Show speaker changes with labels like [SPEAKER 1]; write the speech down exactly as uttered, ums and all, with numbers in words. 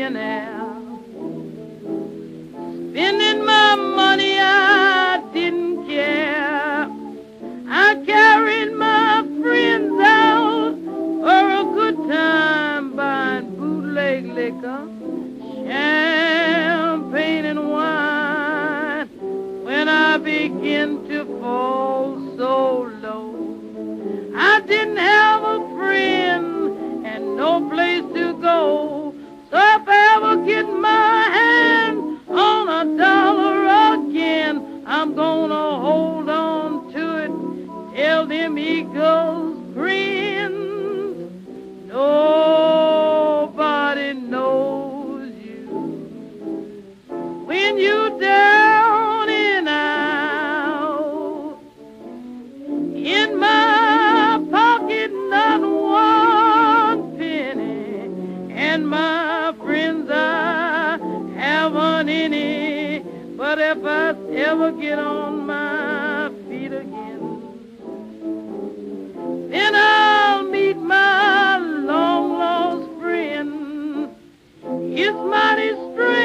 [SPEAKER 1] millionaire. Spending my money, I didn't care. I carried my friends out for a good time, buying bootleg liquor, champagne and wine. When I began to fall so low, I didn't have a friend and no place to go. So if I ever get my hand on a dollar again, I'm gonna hold on to it till them eagles grin. Nobody knows you when you down and out. In my pocket, not one penny, and my friends, I haven't any. But if I ever get on my feet again, then I'll meet my long-lost friend. His mighty strength